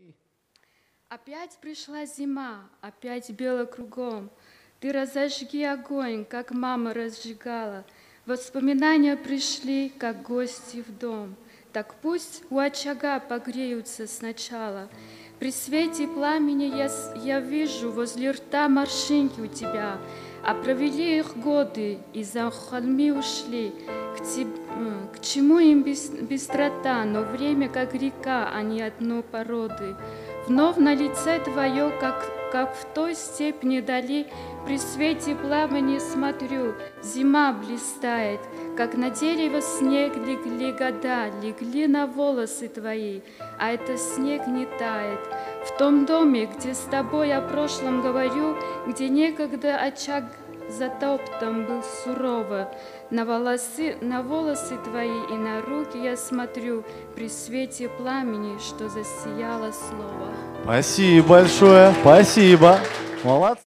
Опять пришла зима, опять бело кругом. Ты разожги огонь, как мама разжигала. Воспоминания пришли, как гости в дом. Так пусть у очага погреются сначала. При свете пламени я вижу возле рта морщинки у тебя, а провели их годы и за холми ушли. К чему им быстрота, но время как река, а не одно породы. Вновь на лице твое, как в той степени дали, при свете пламени смотрю, зима блистает, как на дерево снег легли года, легли на волосы твои, а это снег не тает. В том доме, где с тобой о прошлом говорю, где некогда очаг затоптан был сурово, на волосы твои и на руки я смотрю при свете пламени, что засияло слово. Спасибо большое, спасибо. Молодцы.